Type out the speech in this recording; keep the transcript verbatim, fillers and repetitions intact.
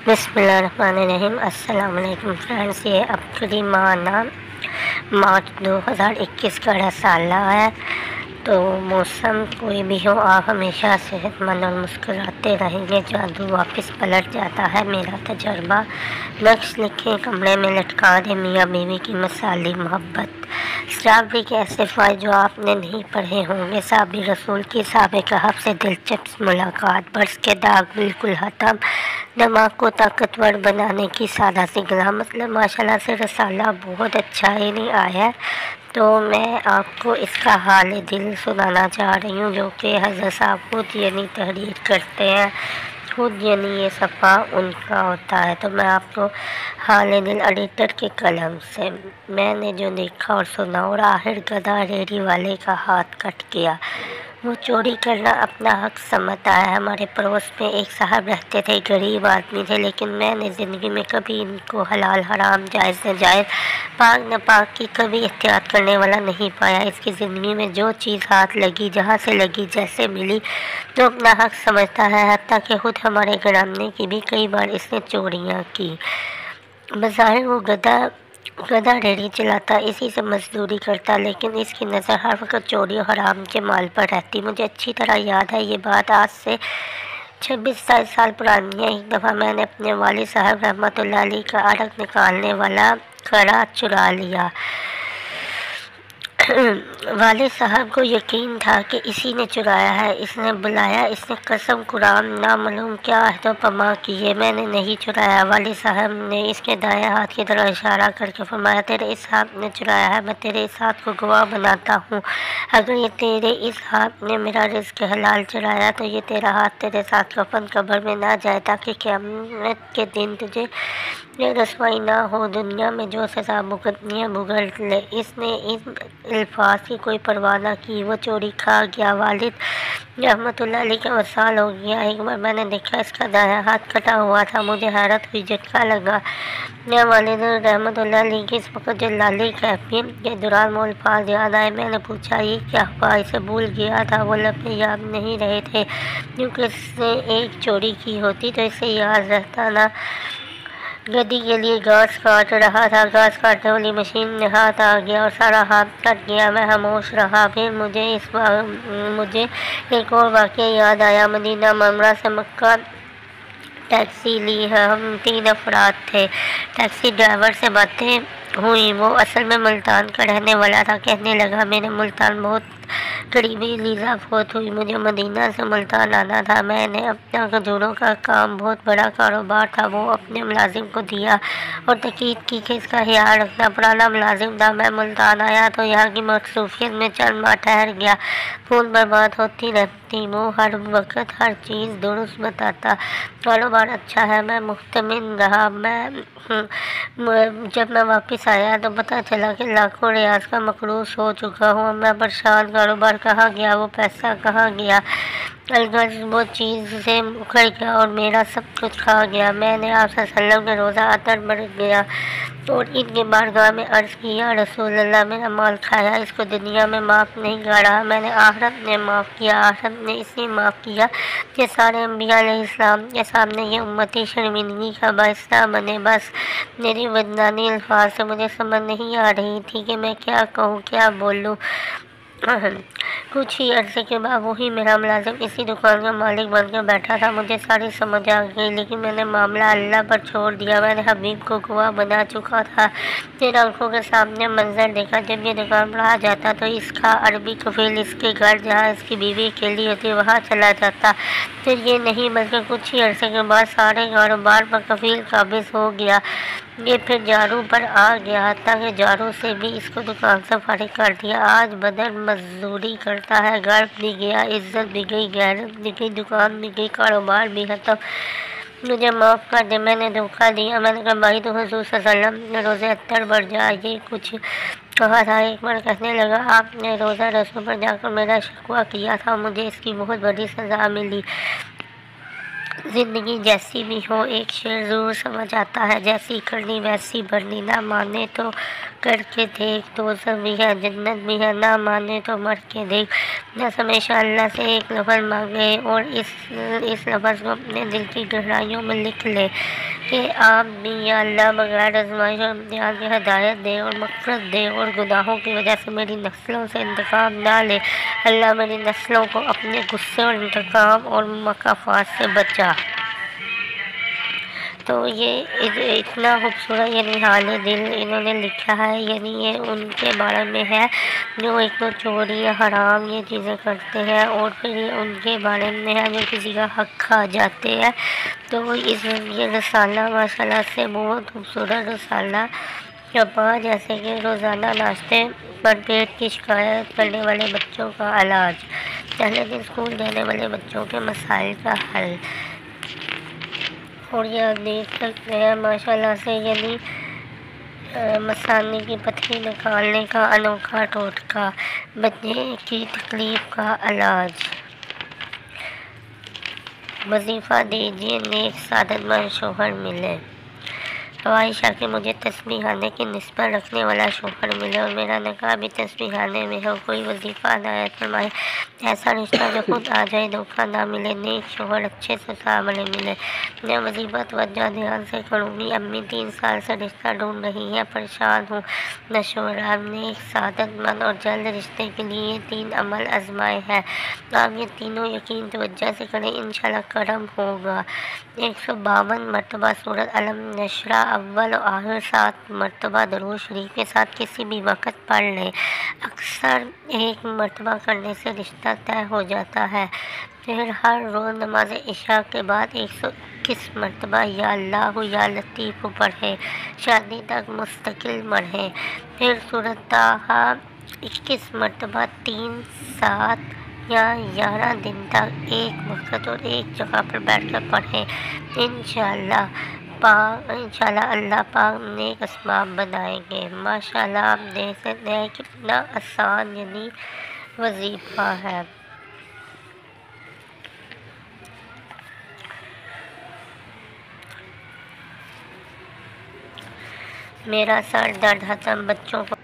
بسم اللہ الرحمن الرحیم۔ السلام علیکم فرینڈس، یہ اپریل ماہ مارچ دو ہزار اکیس کا رسالہ ہے۔ تو موسم کوئی بھی ہو، آپ ہمیشہ صحت مند اور مسکراتے رہیں گے، جادو واپس پلٹ جاتا ہے میرا تجربہ۔ نقش لکھے کمرے میں لٹکا دے میاں بیوی کی مثالی محبت۔ اسٹرابری کے ایسے فوائد جو آپ نے نہیں پڑھے ہوں گے۔ صحابی رسول کی سابق حب سے دلچسپ ملاقات، برس کے داغ بالکل ختم، دماغ کو طاقتور بنانے کی سادہ سی غذا۔ مطلب ماشاءاللہ سے رسالہ بہت اچھا ہی نہیں آیا ہے، تو میں آپ کو اس کا حال دل سنانا چاہ رہی ہوں، جو کہ حضرت صاحب خود یعنی تحریر کرتے ہیں، خود یعنی یہ صفحہ ان کا ہوتا ہے۔ تو میں آپ کو حال دل ایڈیٹر کے قلم سے میں نے جو دیکھا اور سنا، اور آخر گدھا ریڑھی والے کا ہاتھ کٹ گیا۔ وہ چوری کرنا اپنا حق سمجھتا ہے۔ ہمارے پڑوس میں ایک صاحب رہتے تھے، غریب آدمی تھے، لیکن میں نے زندگی میں کبھی ان کو حلال حرام، جائز ناجائز، پاک ناپاک کی کبھی احتیاط کرنے والا نہیں پایا۔ اس کی زندگی میں جو چیز ہاتھ لگی، جہاں سے لگی، جیسے ملی، تو اپنا حق سمجھتا ہے۔ حتیٰ کہ خود ہمارے گھرانے کی بھی کئی بار اس نے چوریاں کی۔ بظاہر وہ گدھا گدھا ریڑھی چلاتا، اسی سے مزدوری کرتا، لیکن اس کی نظر ہر وقت چوری اور حرام کے مال پر رہتی۔ مجھے اچھی طرح یاد ہے، یہ بات آج سے چھبیس ستائیس سال پرانی ہے۔ ایک دفعہ میں نے اپنے والد صاحب رحمۃ اللہ علیہ کا عرق نکالنے والا کڑا چرا لیا۔ والد صاحب کو یقین تھا کہ اسی نے چرایا ہے۔ اس نے بلایا، اس نے قسم قرآن نامعلوم کیا عہد و پیمان کیے، میں نے نہیں چرایا۔ والد صاحب نے اس کے دائیں ہاتھ کی طرف اشارہ کر کے فرمایا، تیرے اس ہاتھ نے چرایا ہے، میں تیرے اس ہاتھ کو گواہ بناتا ہوں۔ اگر یہ تیرے اس ہاتھ نے میرا رزق حلال چرایا، تو یہ تیرا ہاتھ تیرے ساتھ کفن قبر میں نہ جائے، تاکہ قیامت کے دن تجھے یہ رسوائی نہ ہو، دنیا میں جو سزا بھگتنی ہے بھگت لے۔ اس نے ان الفاظ کی کوئی پرواہ نہ کی، وہ چوری کھا گیا۔ والد رحمۃ اللہ علیہ کا وصال ہو گیا۔ ایک بار میں نے دیکھا اس کا دایاں ہاتھ کٹا ہوا تھا، مجھے حیرت ہوئی، جھٹکا لگا۔ میرے والد رحمۃ اللہ علیہ کی اس وقت جلالی کیفیت کے دوران وہ الفاظ یاد آئے۔ میں نے پوچھا، یہ کیا ہوا؟ اسے بھول گیا تھا، وہ لفظ یاد نہیں رہے تھے، کیونکہ اس نے ایک چوری کی ہوتی تو اسے یاد رہتا نا۔ گدی کے لیے گھاس کاٹ رہا تھا، گھاس کاٹنے والی مشین میں ہاتھ آ گیا اور سارا ہاتھ کٹ گیا۔ میں خاموش رہا۔ پھر مجھے اس مجھے ایک اور واقعہ یاد آیا۔ مدینہ منورہ سے مکہ ٹیکسی لی ہے، ہم تین افراد تھے۔ ٹیکسی ڈرائیور سے باتیں ہوئی، وہ اصل میں ملتان کا رہنے والا تھا۔ کہنے لگا، میرے ملتان بہت قریبی لیزا فوت ہوئی، مجھے مدینہ سے ملتان آنا تھا۔ میں نے اپنا کھجوروں کا کام، بہت بڑا کاروبار تھا، وہ اپنے ملازم کو دیا اور تاکید کی کہ اس کا خیال رکھنا۔ پرانا ملازم تھا۔ میں ملتان آیا تو یہاں کی مصروفیت میں چند ماہ ٹھہر گیا۔ فون پر بات ہوتی رہتی، وہ ہر وقت ہر چیز درست بتاتا۔ کاروبار اچھا ہے، میں مطمئن رہا۔ میں جب میں واپس آیا تو پتہ چلا کہ لاکھوں ریاض کا مقروض ہو چکا ہوں۔ میں پریشان، کاروبار کہاں گیا، وہ پیسہ کہاں گیا؟ الغرض وہ چیز سے اکھڑ گیا اور میرا سب کچھ کھا گیا۔ میں نے آپ صلی اللہ علیہ وسلم کے روزہ عطر بڑھ گیا اور ان کے بارگاہ میں عرض کی، یا رسول اللہ، میرا مال کھایا، اس کو دنیا میں معاف نہیں کر رہا، میں نے آخرت میں معاف کیا۔ آخرت نے اس لیے معاف کیا کہ سارے انبیاء علیہ السلام کے سامنے یہ امتی شرمندگی کا باعث نہ بنے۔ بس میری وجدانی الفاظ سے مجھے سمجھ نہیں آ رہی تھی کہ میں کیا کہوں، کیا بولوں۔ کچھ ہی عرصے کے بعد وہی میرا ملازم اسی دکان کا مالک بن کر بیٹھا تھا۔ مجھے ساری سمجھ آ گئی، لیکن میں نے معاملہ اللہ پر چھوڑ دیا۔ میں نے حبیب کو گواہ بنا چکا تھا۔ پھر آنکھوں کے سامنے منظر دیکھا، جب یہ دکان پر آ جاتا تو اس کا عربی کفیل اس کے گھر، جہاں اس کی بیوی اکیلی ہوتی، وہاں چلا جاتا۔ پھر یہ نہیں بلکہ کچھ ہی عرصے کے بعد سارے کاروبار پر کفیل قابض ہو گیا۔ یہ پھر جارو پر آ گیا، حتیٰ کہ جارو سے بھی اس کو دکان سے فارغ کر دیا۔ آج بدر مزدوری کرتا ہے، گھر بھی گیا، عزت بھی گئی، غیرت بھی گئی، دکان بھی گئی، کاروبار بھی ختم۔ مجھے معاف کر دے، میں نے دھوکہ دیا۔ میں نے کہا، بھائی تو حضور صلی اللہ علیہ وسلم نے روزے عطر بڑھ جائے، یہ کچھ کہا تھا۔ ایک بار کہنے لگا، آپ نے روزہ رسول پر جا کر میرا شکوہ کیا تھا، مجھے اس کی بہت بڑی سزا ملی۔ زندگی جیسی بھی ہو، ایک شعر ضرور سمجھ آتا ہے، جیسی کرنی ویسی بھرنی، نہ مانے تو کر کے دیکھ، دوزخ بھی ہے جنت بھی ہے، نہ مانے تو مر کے دیکھ۔ بس ہمیشہ اللہ سے ایک لفظ مانگے اور اس اس لفظ کو اپنے دل کی گہرائیوں میں لکھ لے، کہ آپ بھی یا اللہ بغیر آزمائش اور امتحان کی ہدایت دے اور مغفرت دے اور گناہوں کی وجہ سے میری نسلوں سے انتقام نہ لے۔ اللہ میری نسلوں کو اپنے غصے اور انتقام اور مکافات سے بچا۔ تو یہ اتنا خوبصورت یعنی حال دل انہوں نے لکھا ہے، یعنی یہ ان کے بارے میں ہے جو ایک تو چوری یا حرام یہ چیزیں کرتے ہیں، اور پھر یہ ان کے بارے میں ہے جو کسی کا حق کھا جاتے ہیں۔ تو اس یہ رسالہ ماشاء اللہ سے بہت خوبصورت رسالہ چھپا، جیسے کہ روزانہ ناشتے پر پیٹ کی شکایت کرنے والے بچوں کا علاج، پہلے دن اسکول جانے والے بچوں کے مسائل کا حل۔ اور یہ آپ دیکھ سکتے ہیں ماشاء اللہ سے یعنی مثانے کی پتھری نکالنے کا انوکھا ٹوٹکا، بچے کی تکلیف کا علاج۔ وظیفہ دیجیے نیک سعادت مند شوہر ملے۔ خواہش ہے کہ مجھے تسبیح خانے کی نسبت رکھنے والا شوہر ملے اور میرا نکاح بھی تسبیح خانے میں ہو۔ کوئی وظیفہ عنایت فرمائے، ایسا رشتہ جو خود آ جائے، دھوکہ نہ ملے، نیک شوہر اچھے سسرال والے ملے۔ میں وظیفہ توجہ دھیان سے کروں گی۔ امی تین سال سے رشتہ ڈھونڈ رہی ہیں، پریشان ہوں۔ مشورہ، نیک سعادت مند اور جلد رشتے کے لیے یہ تین عمل آزمائے ہیں، آپ یہ تینوں یقین توجہ سے کریں، انشاءاللہ کرم ہوگا۔ ایک سو باون مرتبہ سورۃ الم نشرح اول و آخر سات مرتبہ درود شریف کے ساتھ کسی بھی وقت پڑھ لیں۔ اکثر ایک مرتبہ کرنے سے رشتہ طے ہو جاتا ہے۔ پھر ہر روز نماز عشاء کے بعد ایک سو اکیس مرتبہ یا اللہ یا لطیف پڑھیں، شادی تک مستقل پڑھیں۔ پھر سورۃ طٰہٰ اکیس مرتبہ تین، سات یا گیارہ دن تک ایک وقت اور ایک جگہ پر بیٹھ کر پڑھیں۔ انشاءاللہ پاک انشاءاللہ اللہ پاک نیک اسباب بنائیں گے۔ ماشاءاللہ آپ دیکھ سکتے ہیں کتنا آسان یعنی وظیفہ ہے۔ میرا سر درد ختم، بچوں کو